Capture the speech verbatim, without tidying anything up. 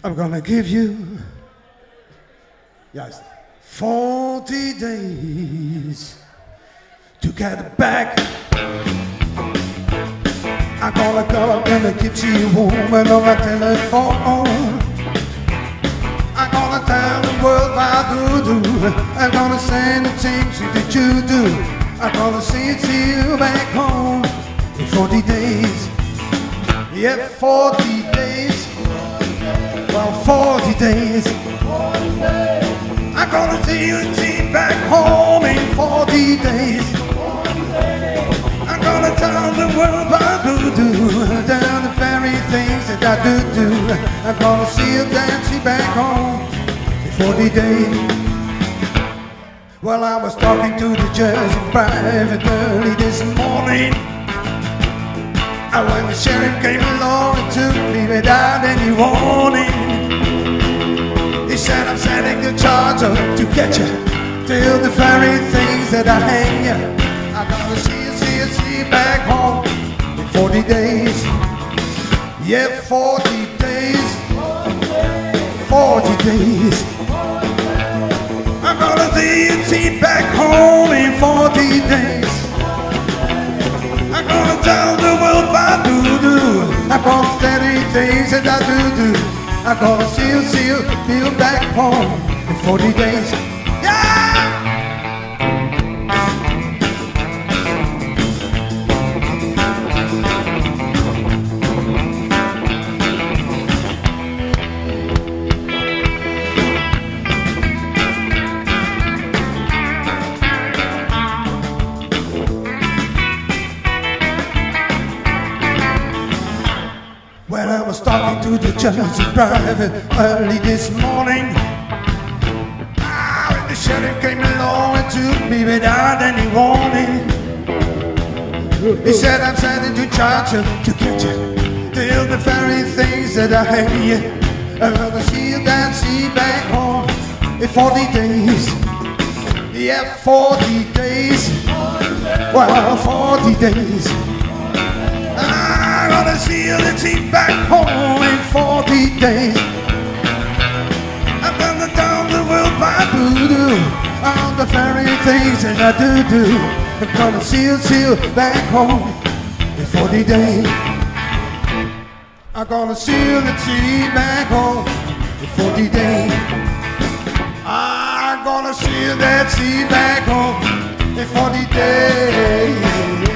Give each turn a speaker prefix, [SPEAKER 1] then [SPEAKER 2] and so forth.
[SPEAKER 1] I'm gonna give you, yes, forty days to get it back. I'm gonna go up and keep you woman on my telephone. I'm gonna tell the world about doo-doo. I'm gonna say the things that you do. I'm gonna see it to you back home in forty days. Yeah, forty days. Well, forty days. I'm gonna see you see back home in forty days. I'm gonna tell the world about doo-doo, down the very things that I do-do. I'm gonna see you dancing back home in forty days. Well, I was talking to the judge in private early this morning. And when the sheriff came along and took me without any warning, he said, I'm setting the charge up to get you till the very things that I hang you. I'm gonna see you, see you, see you back home in forty days. Yeah, forty days. forty days. I'm gonna see you, see you back home in forty days. I'm gonna tell the world about doo-doo. I'm gonna steady things that I do-do. I'm gonna see you, see you, feel back home in forty days. Yeah! When I was talking to the judge in private early this morning, ah, when the sheriff came along and took me without any warning, he said, I'm sending to charge you to get you till the very things that I hate you. I'm gonna see you dance, see you back home in forty days. Yeah, forty days. Well, forty days. I'm gonna see you, let's see back home in forty days. I'm gonna tell the world by doo-doo, all the very things that I do-do. I'm gonna see you, see you back home in forty days. I'm gonna see you, let's see back home in forty days. I'm gonna see you, let's see back home in forty days.